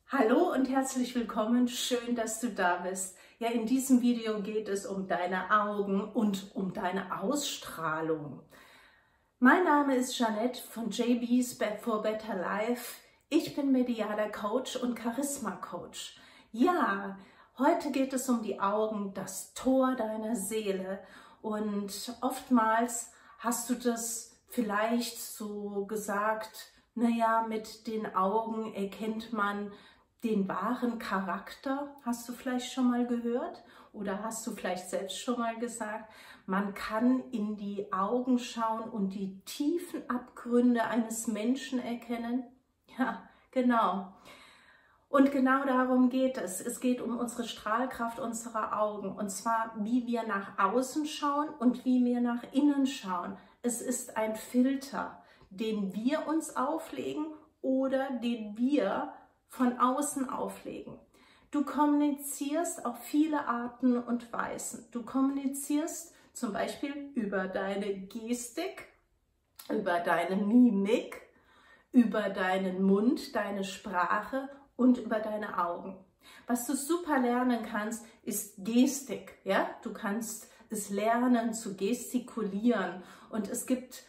Hallo und herzlich willkommen, schön, dass du da bist. Ja, in diesem Video geht es um deine Augen und um deine Ausstrahlung. Mein Name ist Jeanette von JB's for Better Life. Ich bin medialer Coach und Charisma-Coach. Ja, heute geht es um die Augen, das Tor deiner Seele. Und oftmals hast du das vielleicht so gesagt, naja, mit den Augen erkennt man den wahren Charakter. Hast du vielleicht schon mal gehört oder hast du vielleicht selbst schon mal gesagt, man kann in die Augen schauen und die tiefen Abgründe eines Menschen erkennen? Ja, genau. Und genau darum geht es. Es geht um unsere Strahlkraft unserer Augen. Und zwar, wie wir nach außen schauen und wie wir nach innen schauen. Es ist ein Filter, den wir uns auflegen oder den wir von außen auflegen. Du kommunizierst auf viele Arten und Weisen. Du kommunizierst zum Beispiel über deine Gestik, über deine Mimik, über deinen Mund, deine Sprache und über deine Augen. Was du super lernen kannst, ist Gestik. Ja? Du kannst es lernen zu gestikulieren und es gibt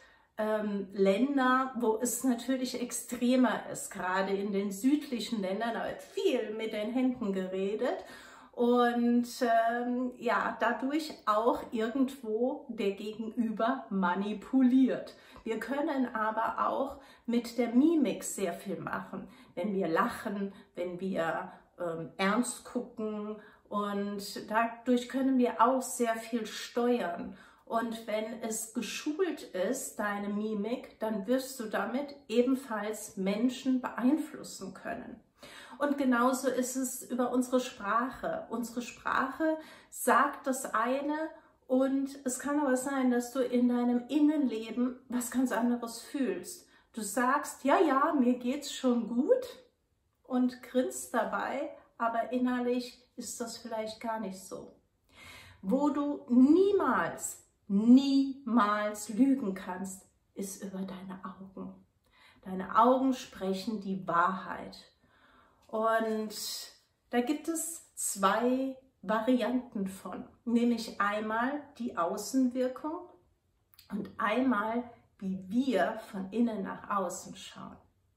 Länder, wo es natürlich extremer ist. Gerade in den südlichen Ländern, da wird viel mit den Händen geredet und ja, dadurch auch irgendwo der Gegenüber manipuliert. Wir können aber auch mit der Mimik sehr viel machen, wenn wir lachen, wenn wir ernst gucken, und dadurch können wir auch sehr viel steuern. Und wenn es geschult ist, deine Mimik, dann wirst du damit ebenfalls Menschen beeinflussen können. Und genauso ist es über unsere Sprache. Unsere Sprache sagt das eine und es kann aber sein, dass du in deinem Innenleben was ganz anderes fühlst. Du sagst, ja, ja, mir geht's schon gut und grinst dabei, aber innerlich ist das vielleicht gar nicht so. Wo du niemals lügen kannst, ist über deine Augen. Deine Augen sprechen die Wahrheit. Und da gibt es zwei Varianten von, nämlich einmal die Außenwirkung und einmal, wie wir von innen nach außen schauen.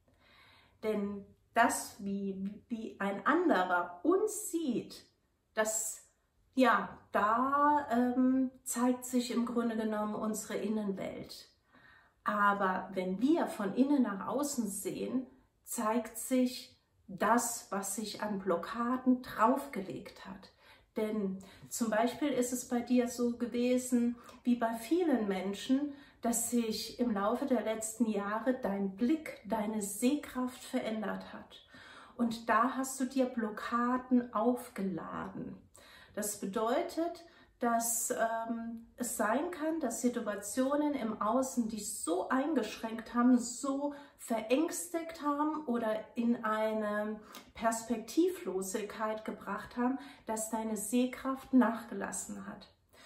Denn das, wie ein anderer uns sieht, das ja, da zeigt sich im Grunde genommen unsere Innenwelt. Aber wenn wir von innen nach außen sehen, zeigt sich das, was sich an Blockaden draufgelegt hat. Denn zum Beispiel ist es bei dir so gewesen, wie bei vielen Menschen, dass sich im Laufe der letzten Jahre dein Blick, deine Sehkraft verändert hat. Und da hast du dir Blockaden aufgeladen. Das bedeutet, dass es sein kann, dass Situationen im Außen dich so eingeschränkt haben, so verängstigt haben oder in eine Perspektivlosigkeit gebracht haben, dass deine Sehkraft nachgelassen hat.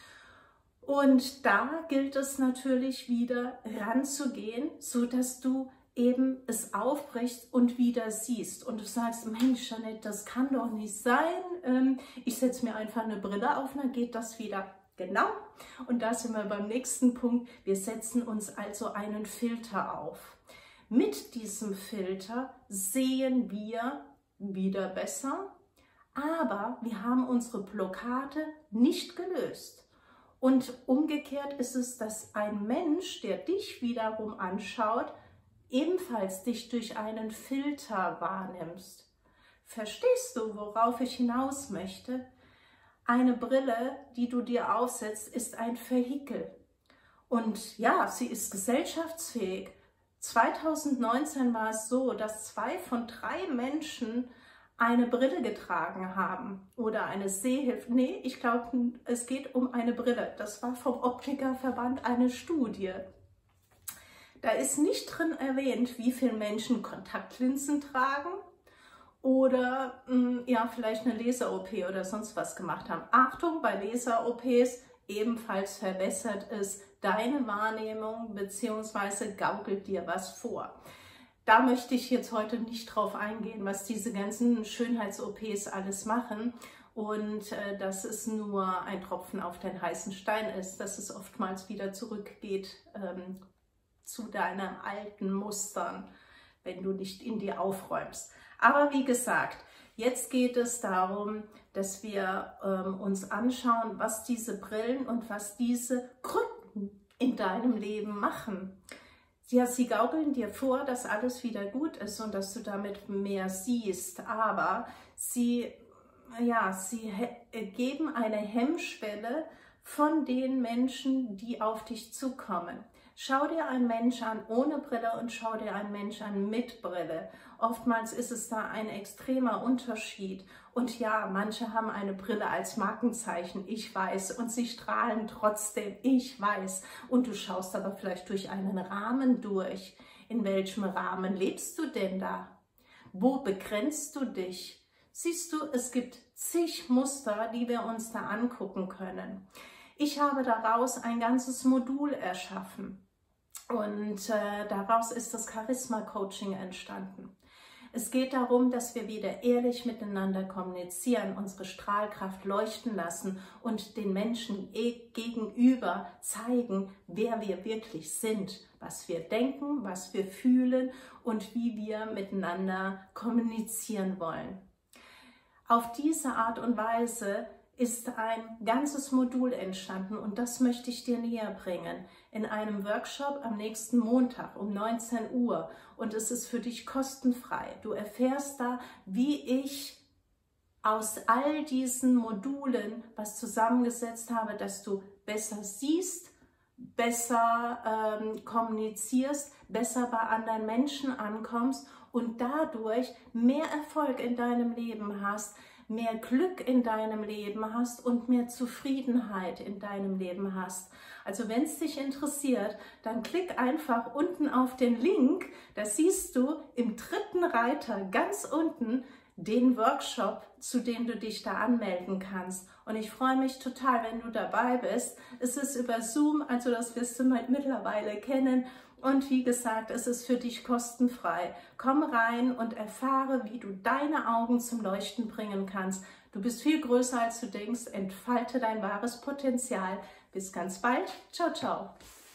Und da gilt es natürlich wieder ranzugehen, so dass du eben es aufbrichst und wieder siehst. Und du sagst, Mensch, Jeanette, das kann doch nicht sein. Ich setze mir einfach eine Brille auf, dann geht das wieder. Genau. Und da sind wir beim nächsten Punkt. Wir setzen uns also einen Filter auf. Mit diesem Filter sehen wir wieder besser, aber wir haben unsere Blockade nicht gelöst. Und umgekehrt ist es, dass ein Mensch, der dich wiederum anschaut, ebenfalls dich durch einen Filter wahrnimmst. Verstehst du, worauf ich hinaus möchte? Eine Brille, die du dir aufsetzt, ist ein Vehikel. Und ja, sie ist gesellschaftsfähig. 2019 war es so, dass 2 von 3 Menschen eine Brille getragen haben oder eine Sehhilfe. Nee, ich glaube, es geht um eine Brille. Das war vom Optikerverband eine Studie. Da ist nicht drin erwähnt, wie viele Menschen Kontaktlinsen tragen oder ja, vielleicht eine Laser-OP oder sonst was gemacht haben. Achtung, bei Laser-OPs ebenfalls verwässert es deine Wahrnehmung bzw. gaukelt dir was vor. Da möchte ich jetzt heute nicht drauf eingehen, was diese ganzen Schönheits-OPs alles machen und dass es nur ein Tropfen auf den heißen Stein ist, dass es oftmals wieder zurückgeht zu deinen alten Mustern, wenn du nicht in dir aufräumst. Aber wie gesagt, jetzt geht es darum, dass wir uns anschauen, was diese Brillen und was diese Krücken in deinem Leben machen. Ja, sie gaukeln dir vor, dass alles wieder gut ist und dass du damit mehr siehst, aber sie geben eine Hemmschwelle von den Menschen, die auf dich zukommen. Schau dir einen Mensch an ohne Brille und schau dir einen Mensch an mit Brille. Oftmals ist es da ein extremer Unterschied. Und ja, manche haben eine Brille als Markenzeichen, ich weiß, und sie strahlen trotzdem, ich weiß. Und du schaust aber vielleicht durch einen Rahmen durch. In welchem Rahmen lebst du denn da? Wo begrenzt du dich? Siehst du, es gibt zig Muster, die wir uns da angucken können. Ich habe daraus ein ganzes Modul erschaffen und daraus ist das Charisma-Coaching entstanden. Es geht darum, dass wir wieder ehrlich miteinander kommunizieren, unsere Strahlkraft leuchten lassen und den Menschen gegenüber zeigen, wer wir wirklich sind, was wir denken, was wir fühlen und wie wir miteinander kommunizieren wollen. Auf diese Art und Weise ist ein ganzes Modul entstanden und das möchte ich dir näher bringen in einem Workshop am nächsten Montag um 19 Uhr und es ist für dich kostenfrei. Du erfährst da, wie ich aus all diesen Modulen was zusammengesetzt habe, dass du besser siehst, besser kommunizierst, besser bei anderen Menschen ankommst und dadurch mehr Erfolg in deinem Leben hast, mehr Glück in deinem Leben hast und mehr Zufriedenheit in deinem Leben hast. Also wenn es dich interessiert, dann klick einfach unten auf den Link, da siehst du im dritten Reiter ganz unten den Workshop, zu dem du dich da anmelden kannst. Und ich freue mich total, wenn du dabei bist. Es ist über Zoom, also das wirst du mittlerweile kennen. Und wie gesagt, es ist für dich kostenfrei. Komm rein und erfahre, wie du deine Augen zum Leuchten bringen kannst. Du bist viel größer, als du denkst. Entfalte dein wahres Potenzial. Bis ganz bald. Ciao, ciao.